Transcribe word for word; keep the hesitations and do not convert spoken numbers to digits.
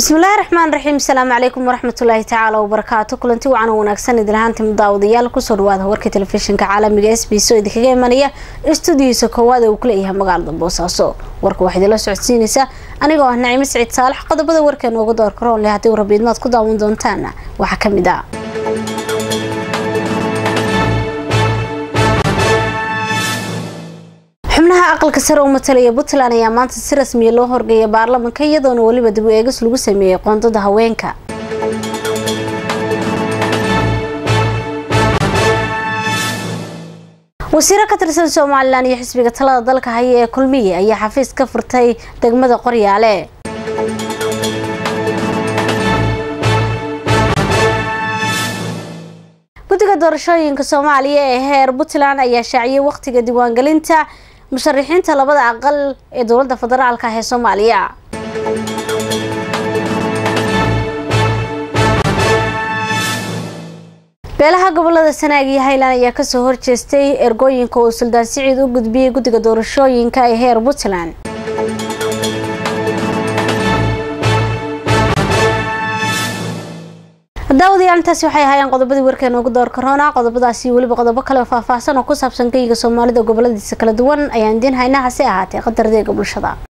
بسم الله الرحمن الرحيم. السلام عليكم ورحمة الله تعالى وبركاته. كلنتي وعنا وناكسن إدلهانتي مداوديال كسر وهذا ورك تلفزيون كعالمي إس بي سو إذا كجاي منيا استوديو سكواد وكليها مقالة بوساسو ورك واحد لا سعودين نساء أنا جوا نعيم سعيد صالح قد بدأ ورك إنه قدر كرون لهاتي وربيد ما تقدر من دون تانا وحكم دا xubnaha aqalka sare oo matalaya Puntland ayaa maanta si rasmi ah loo horgeeyay baarlamaanka iyadoo waliba dib u eegis lagu sameeyay qoondada haweenka. wasiirka ka tirsan Soomaaliland iyo xisbiga talada dalka haya ee kulmiye ayaa xafiis ka furtay degmada Qoryaale. guddiga doorashooyinka Soomaaliya ee heer Puntland ayaa shaaciyay waqtiga diiwaangelinta musharaxiinta labada aqal ee dowladda federaalka ah ee Soomaaliya. beelaha gobolada Sanaag iyo Highland ayaa ka soo horjeestay ergooyinka oo Suldaan Siciid u gudbiyay guddiga doorashooyinka ee heer Puntland. daawadayaal intaasi waxay ahaayeen qodobadii warkeena ugu door corona qodobadaasi waliba qodobo kale oo faahfaahsan oo ku saabsan kayga Soomaalida goboladiisa kala duwan ayaan diin haynaa hase ahaatee qadardeega bulshada.